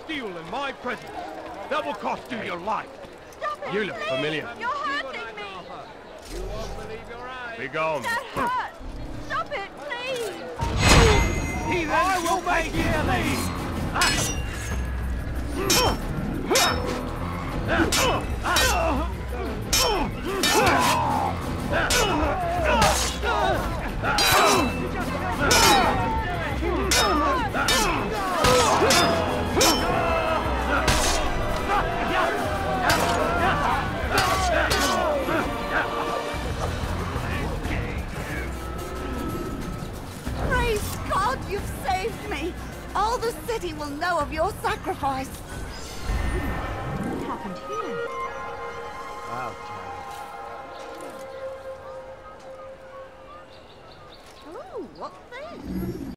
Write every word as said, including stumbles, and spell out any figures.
steal in my presence. That will cost you your life. Stop it, You look please. familiar. You're hurting me. You won't believe your eyes. Be gone. That hurts. Stop it, please. He I will make you leave. Praise God, you've saved me. All the city will know of your sacrifice. What happened here? Wow, Ooh, what's this?